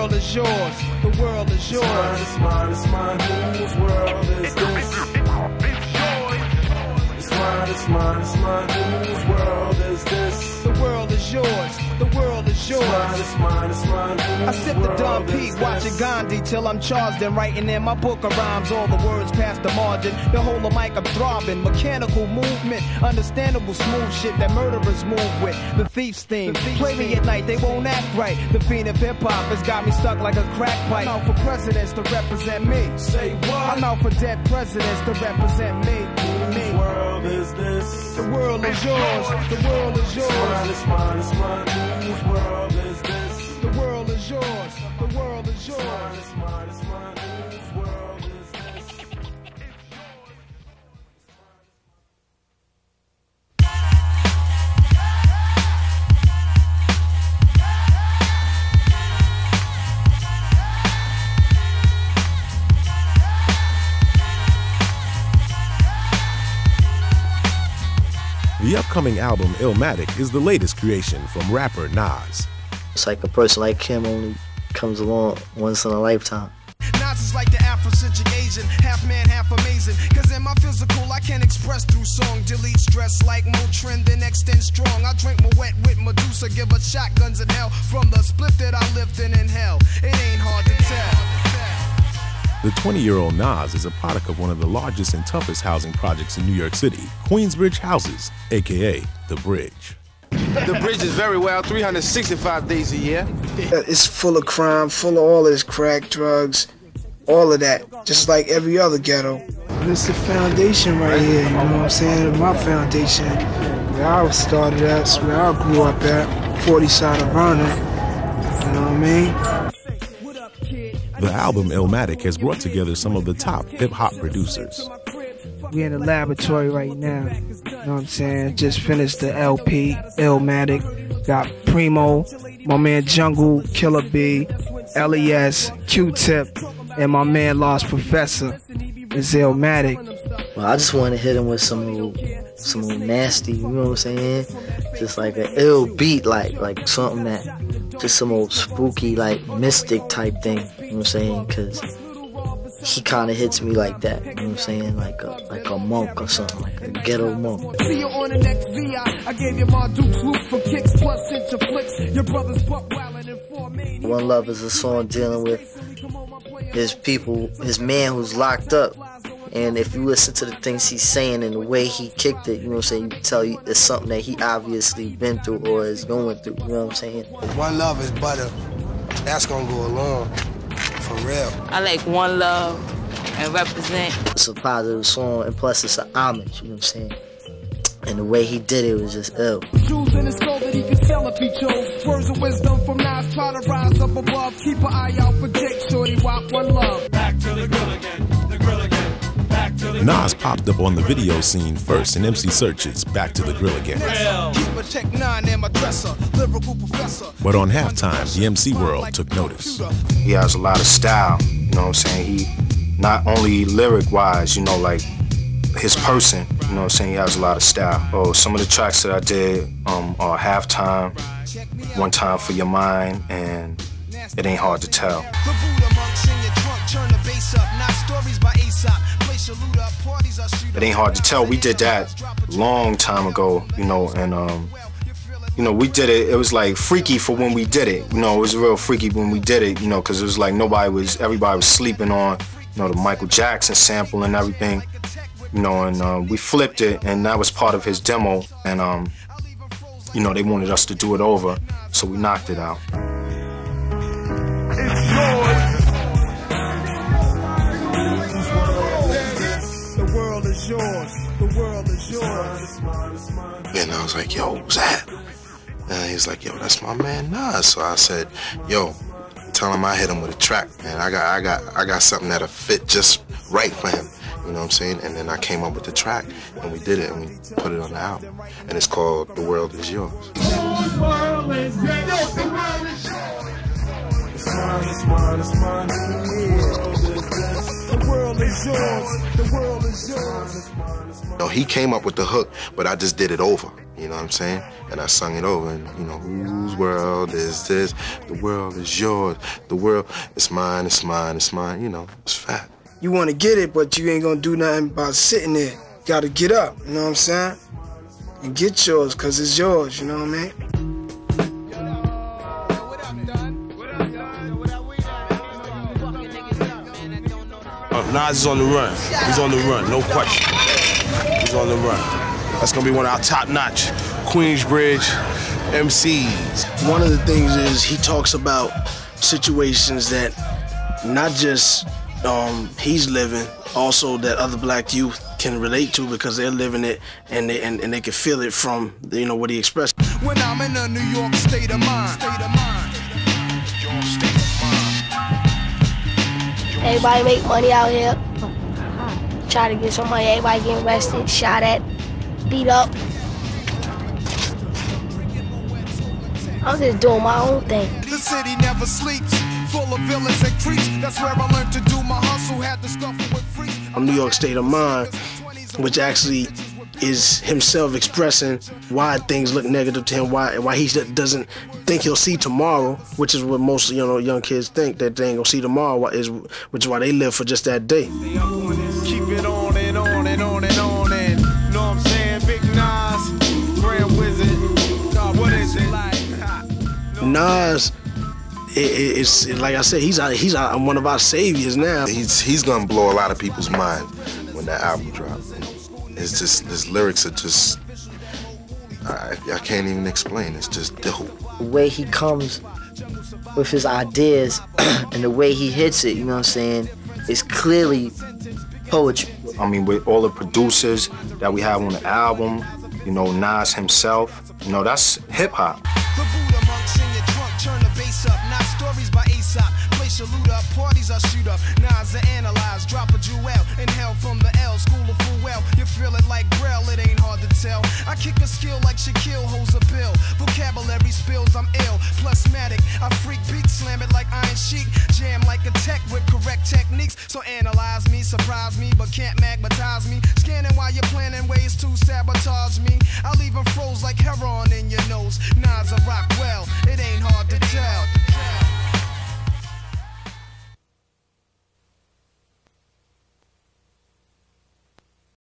world is yours. The world is yours. It's mine, it's mine, whose world is this? It's mine, it's mine, it's mine, whose world is this? The world is yours. The world is yours. It's mine, it's mine, I sip the Dom P, watching Gandhi till I'm charged and writing in my book of rhymes. All the words past the margin. The whole of mic I'm throbbing. Mechanical movement, understandable smooth shit that murderers move with. The thief's theme. Play me at night, they won't act right. The fiend of hip hop has got me stuck like a crack pipe. I'm out for presidents to represent me. Say what? I'm out for dead presidents to represent me. Whose world is this? The world is yours. The world is yours. It's mine, it's mine, whose world is this? The world is yours. The world is yours. It's mine, it's mine, whose world is this? The upcoming album, Illmatic, is the latest creation from rapper Nas. It's like a person like him only comes along once in a lifetime. Nas is like the Afrocentric Asian, half man, half amazing. Cause in my physical, I can express through song. Delete stress like Motrin, then extend strong. I drink my wet with Medusa, give her shotguns in hell. From the split that I lived in hell, it ain't hard to tell. The 20-year-old Nas is a product of one of the largest and toughest housing projects in New York City, Queensbridge Houses, aka The Bridge. The Bridge is very well, 365 days a year. It's full of crime, full of all this crack, drugs, all of that, just like every other ghetto. It's the foundation right here, you know what I'm saying? My foundation, where I started at, where I grew up at, 40 side of Vernon, you know what I mean? The album Illmatic has brought together some of the top hip-hop producers. We're in the laboratory right now, you know what I'm saying? Just finished the LP, Illmatic. Got Primo, my man Jungle, Killer B, LES, Q-Tip, and my man Lost Professor. It's Illmatic. Well, I just want to hit him with some old nasty, you know what I'm saying? Just like an ill beat, like something that, just some old spooky, like mystic type thing, you know what I'm saying? Cause he kind of hits me like that, you know what I'm saying? Like a monk or something, like a ghetto monk. See you on the next VI. I gave you my Duke's loop for kicks plus into flicks. Your brother's buck wildin' in 4 Mania. One Love is a song dealing with his people, his man who's locked up. And if you listen to the things he's saying and the way he kicked it, you know what I'm saying, you can tell you it's something that he obviously been through or is going through, you know what I'm saying? One Love is butter. That's gonna go along, for real. I like One Love and Represent. It's a positive song, and plus it's an homage, you know what I'm saying? And the way he did it was just ill. Jewels in his skull that he can sell if he chose. Words of wisdom from Nas, try to rise up above. Keep an eye out for Jake, shorty, wop One Love. Back to the grill again, the grill again. Nas popped up on the video scene first in MC Search's Back to the Grill Again. But on halftime, the MC world took notice. He has a lot of style, you know what I'm saying? He, not only lyric-wise, you know, like his person, you know what I'm saying? He has a lot of style. Oh, some of the tracks that I did are Halftime, One Time for Your Mind, and It Ain't Hard to Tell. It Ain't Hard to Tell. We did that long time ago, you know, and you know, we did it. It was like freaky for when we did it. You know, it was real freaky when we did it. You know, because it was like everybody was sleeping on, you know, the Michael Jackson sample and everything. You know, and we flipped it, and that was part of his demo. And you know, they wanted us to do it over, so we knocked it out. It's yours. The world is yours. The world is yours. And I was like, yo, what's that? And he's like, yo, that's my man Nas. So I said, yo, tell him I hit him with a track, man. I got something that'll fit just right for him. You know what I'm saying? And then I came up with the track, and we did it, and we put it on the album. And it's called The World Is Yours. The world is yours. The world is yours. It's mine, it's mine, it's mine. The world is this. The world world is yours. The world is yours. No, he came up with the hook, but I just did it over. You know what I'm saying? And I sung it over, and you know, whose world is this? The world is yours. The world is mine, it's mine, it's mine. You know, it's fat. You want to get it, but you ain't gonna do nothing about sitting there. You gotta get up, you know what I'm saying? And get yours, cause it's yours, you know what I mean? Nas is on the run. He's on the run, no question. He's on the run. That's gonna be one of our top-notch Queensbridge MCs. One of the things is he talks about situations that not just he's living, also that other black youth can relate to because they're living it and they can feel it from, you know, what he expressed. When I'm in a New York state of mind. Everybody make money out here. Try to get some money. Everybody getting arrested, shot at, beat up. I'm just doing my own thing. The city never sleeps, full of villains and creeps. That's where I learned to do my hustle, had to scuffle with freaks. New York State of Mind, which actually is himself expressing why things look negative to him, why he doesn't think he'll see tomorrow, which is what most, you know, young kids think, that they ain't gonna see tomorrow, which is why they live for just that day. Keep it on and on and on and on and, you know what I'm saying? Big Nas, Grand Wizard, God, what is it like? Nas, it's like I said, he's one of our saviors now. He's gonna blow a lot of people's mind when that album drops. It's just, his lyrics are just, I can't even explain. It's just dope. The way he comes with his ideas and the way he hits it, you know what I'm saying, is clearly poetry. I mean, with all the producers that we have on the album, you know, Nas himself, you know, that's hip-hop. The Buddha monks in your trunk, turn the bass up, not stories by Aesop. Place your loot up, parties I shoot up. Nas are analyzed, drop a jewel, inhale from the L, school of full well. You feel it like Braille, it ain't hard to tell. I kick a skill like Shaquille holds a bill. Vocabulary spills, I'm ill, plusmatic. I freak beat, slam it like Iron Sheik. Jam like a tech with correct techniques. So analyze me, surprise me, but can't magnetize me. Scanning while you're planning ways to sabotage me. I leave them froze like